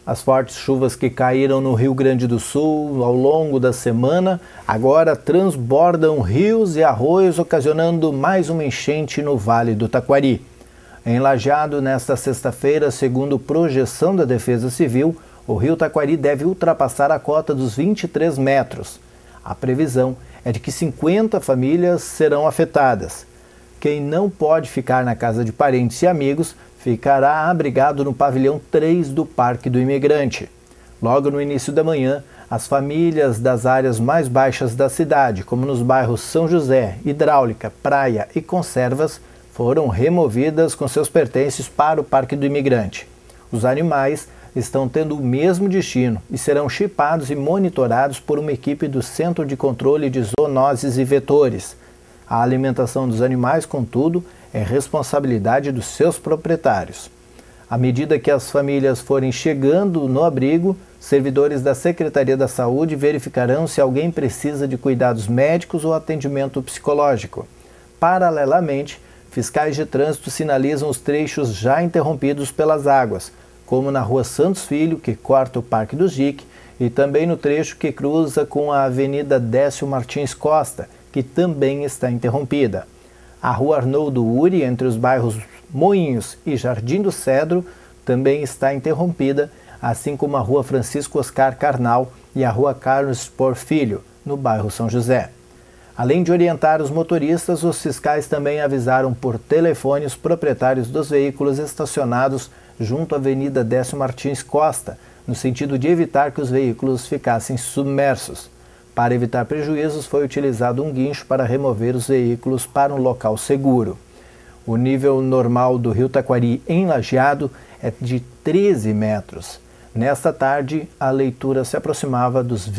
As fortes chuvas que caíram no Rio Grande do Sul ao longo da semana agora transbordam rios e arroios, ocasionando mais uma enchente no Vale do Taquari. Em Lajeado, nesta sexta-feira, segundo projeção da Defesa Civil, o rio Taquari deve ultrapassar a cota dos 23 metros. A previsão é de que 50 famílias serão afetadas. Quem não pode ficar na casa de parentes e amigos ficará abrigado no pavilhão 3 do Parque do Imigrante. Logo no início da manhã, as famílias das áreas mais baixas da cidade, como nos bairros São José, Hidráulica, Praia e Conservas, foram removidas com seus pertences para o Parque do Imigrante. Os animais estão tendo o mesmo destino e serão chipados e monitorados por uma equipe do Centro de Controle de Zoonoses e Vetores. A alimentação dos animais, contudo, é responsabilidade dos seus proprietários. À medida que as famílias forem chegando no abrigo, servidores da Secretaria da Saúde verificarão se alguém precisa de cuidados médicos ou atendimento psicológico. Paralelamente, fiscais de trânsito sinalizam os trechos já interrompidos pelas águas, como na Rua Santos Filho, que corta o Parque do Jic, e também no trecho que cruza com a Avenida Décio Martins Costa, que também está interrompida. A Rua Arnoldo Uri, entre os bairros Moinhos e Jardim do Cedro, também está interrompida, assim como a Rua Francisco Oscar Carnal e a Rua Carlos Spor Filho, no bairro São José. Além de orientar os motoristas, os fiscais também avisaram por telefone os proprietários dos veículos estacionados junto à Avenida Décio Martins Costa, no sentido de evitar que os veículos ficassem submersos. Para evitar prejuízos, foi utilizado um guincho para remover os veículos para um local seguro. O nível normal do rio Taquari em Lajeado é de 13 metros. Nesta tarde, a leitura se aproximava dos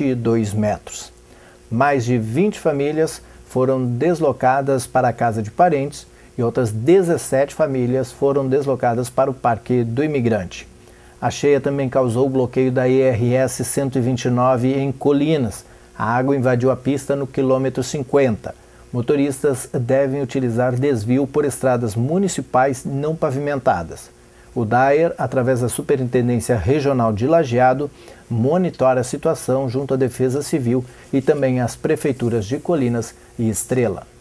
22 metros. Mais de 20 famílias foram deslocadas para a casa de parentes e outras 17 famílias foram deslocadas para o Parque do Imigrante. A cheia também causou o bloqueio da IRS 129 em Colinas. A água invadiu a pista no quilômetro 50. Motoristas devem utilizar desvio por estradas municipais não pavimentadas. O DAER, através da Superintendência Regional de Lajeado, monitora a situação junto à Defesa Civil e também às prefeituras de Colinas e Estrela.